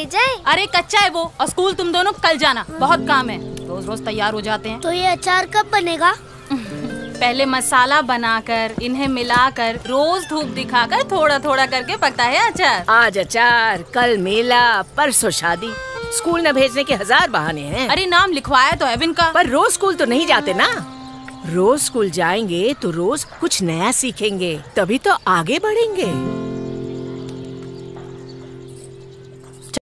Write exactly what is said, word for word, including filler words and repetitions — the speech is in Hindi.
जाए? अरे कच्चा है वो, और स्कूल तुम दोनों कल जाना, बहुत काम है। रोज रोज तैयार हो जाते हैं। तो ये अचार कब बनेगा? पहले मसाला बनाकर, इन्हें मिलाकर, रोज धूप दिखाकर, थोड़ा थोड़ा करके पकता है अचार। आज अचार, कल मेला, परसों शादी। स्कूल न भेजने के हजार बहाने हैं। अरे नाम लिखवाया तो है इनका। पर रोज स्कूल तो नहीं जाते ना। रोज स्कूल जाएंगे तो रोज कुछ नया सीखेंगे, तभी तो आगे बढ़ेंगे।